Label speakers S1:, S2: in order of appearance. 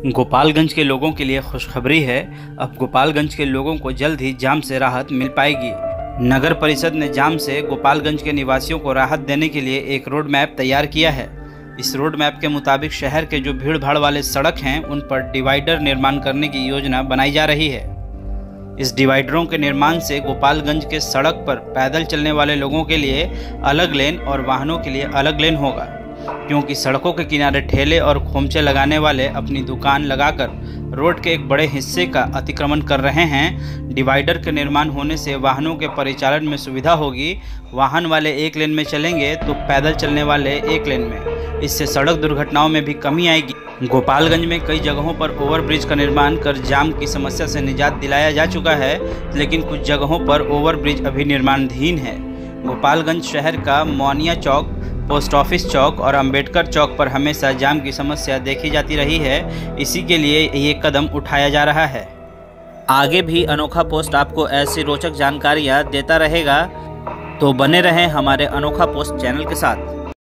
S1: गोपालगंज के लोगों के लिए खुशखबरी है। अब गोपालगंज के लोगों को जल्द ही जाम से राहत मिल पाएगी। नगर परिषद ने जाम से गोपालगंज के निवासियों को राहत देने के लिए एक रोड मैप तैयार किया है। इस रोड मैप के मुताबिक शहर के जो भीड़ भाड़ वाले सड़क हैं उन पर डिवाइडर निर्माण करने की योजना बनाई जा रही है। इस डिवाइडरों के निर्माण से गोपालगंज के सड़क पर पैदल चलने वाले लोगों के लिए अलग लेन और वाहनों के लिए अलग लेन होगा, क्योंकि सड़कों के किनारे ठेले और खोमचे लगाने वाले अपनी दुकान लगाकर रोड के एक बड़े हिस्से का अतिक्रमण कर रहे हैं। डिवाइडर के निर्माण होने से वाहनों के परिचालन में सुविधा होगी। वाहन वाले एक लेन में चलेंगे तो पैदल चलने वाले एक लेन में। इससे सड़क दुर्घटनाओं में भी कमी आएगी। गोपालगंज में कई जगहों पर ओवरब्रिज का निर्माण कर जाम की समस्या से निजात दिलाया जा चुका है, लेकिन कुछ जगहों पर ओवरब्रिज अभी निर्माणाधीन है। गोपालगंज शहर का मौनिया चौक, पोस्ट ऑफिस चौक और अंबेडकर चौक पर हमेशा जाम की समस्या देखी जाती रही है। इसी के लिए ये कदम उठाया जा रहा है। आगे भी अनोखा पोस्ट आपको ऐसी रोचक जानकारियाँ देता रहेगा, तो बने रहें हमारे अनोखा पोस्ट चैनल के साथ।